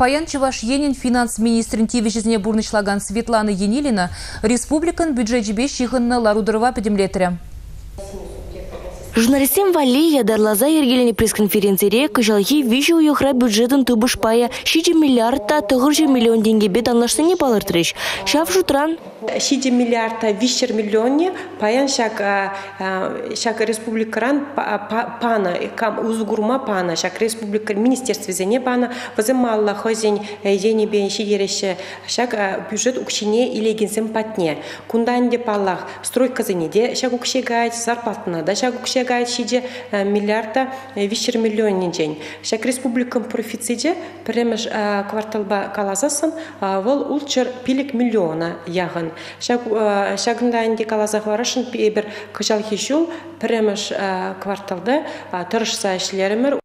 Паян Чуваш Енин финанс министрин тивежізіне бурнышлаган Светлана Енилина республикан бюджет жібе шиғынны ларудырова педемлетірі. Журналистам вали ядарлаза ергелені пресс-конференцире кыжалхи вижу уйохра бюджетын тубыш пая 6 миллиардта 900 миллион деньгебе данлашсыне палыртырыш. Шав жутран. 6 миллиардта 500 миллионне паян шак республикаран пана кам узгурма пана шак республика министерство зене пана возымалла хозень ени бен шигереше шак бюджет укшине илегенсем патне кунданде паллах стройка зенеде шак укшегает зарплатына да шак укшегает 6 миллиардта 500 миллионне день шак республикам профициде премеш кварталба калазасын вол улчер пилик миллиона ягын шагында инде калазах варашын бер кыжал хишул премеш кварталда тырышса эшлеремер